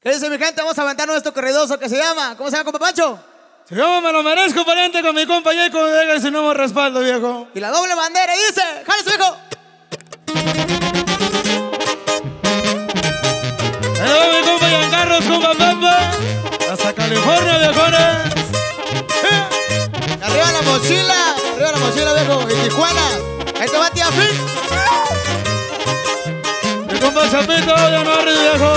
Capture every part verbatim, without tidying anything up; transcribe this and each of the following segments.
¿Qué dice mi gente? Vamos a aventarnos esto corridoso que se llama. ¿Cómo se llama, compa Pancho? Se llama Me lo merezco, pariente, con mi compa Jacob Vega y su nuevo respaldo, viejo. Y la doble bandera, y dice, ¡jale su hijo! Ahí va mi compa Giancarlos, compa Pepe. Hasta California, viejones. Arriba la mochila, arriba la mochila, viejo. Y Tijuana, ahí te va tía Fin. Mi compa Chapito, ya no arre, viejo.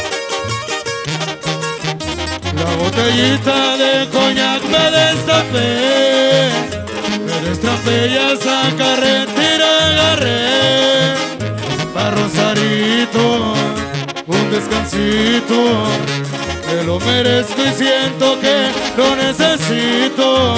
La botellita de coñac me destapé, me destrapé y a esa carretera agarré. Pa' Rosarito, un descansito, me lo merezco y siento que lo necesito.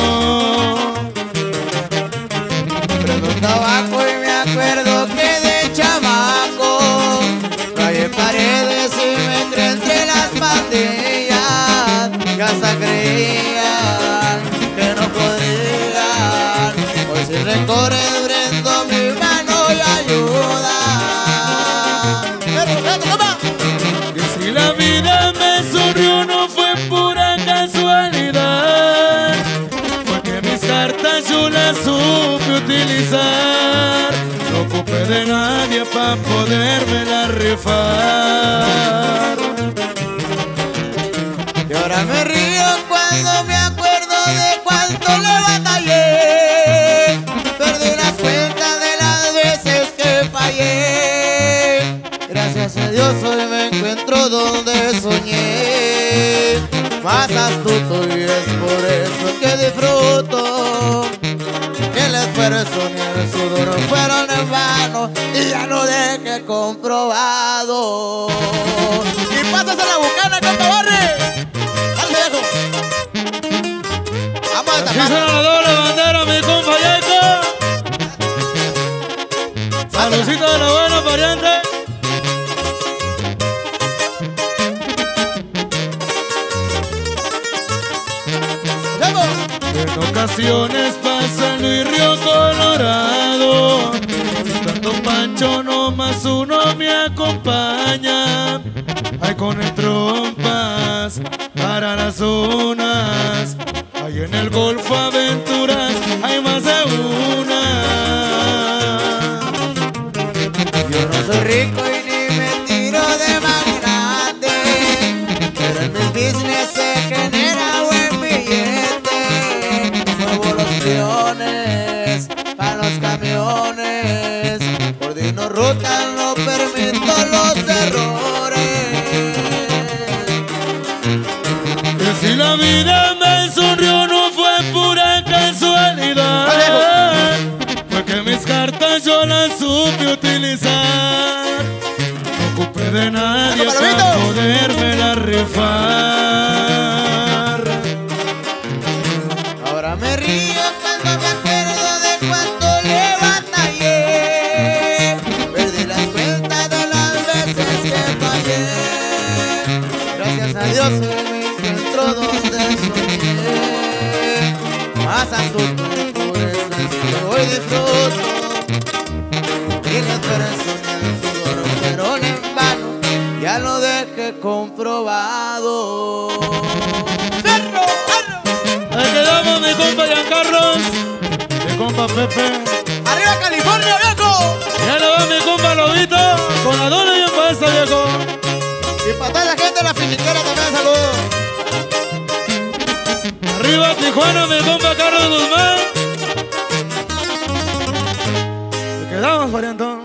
Prendo tabaco y me acuerdo que de chamaco rayé paredes y me entré entre las pandillas. Y hasta creían que no podrían. Hoy si recorre prendo mi mano y ayuda. Y si la vida me sonrió no fue pura casualidad, fue que mis cartas yo las supe utilizar. No ocupé de nadie pa' podérmela rifar. Y ahora me río cuando me acuerdo de cuánto le batallé. Perdí las cuentas de las veces que fallé. Gracias a Dios hoy me encuentro donde soñé. Más astuto y es por eso que disfruto. Ni el esfuerzo ni el sudor fueron en vano y ya lo dejé comprobado. Y pasas a la bucana, compa Barre. Vamos a Así tapar. suena la doble bandera, mi compa Jacob. Saludcito de la buena, pariente. En ocasiones pasa el río Colorado, tanto Pancho no más uno me acompaña. Ay, con el trompas para las zonas, hay en el Golfo aventuras, hay más de una. Yo no soy rico y ni me tiro de magnate, pero en mis business se genera buen billete. Muevo los peones para los camiones, coordino rutas, no permito los errores. Que si la vida me sonrió no fue pura casualidad, fue que mis cartas yo las supe utilizar. No ocupé de nadie para podérmela rifar. Ahora me río cuando me acuerdo de cuánto le batallé. Perdí las cuentas de las veces que fallé. Gracias a Dios hoy me encuentro donde soñé. Más astuto por eso es que hoy disfruto. Y la esperanza ni el sudor fueron en vano, ya lo dejé comprobado. ¡Cerro! Ahí quedamos, mi compa Giancarlos, mi compa Pepe. ¡Arriba California, viejo! Ya le va mi compa Lobito, con la doble bien puesta, viejo. Y para toda la gente de la finiquera también saludos. Arriba Tijuana, mi compa Carlos Guzmán. Te quedamos, parientón.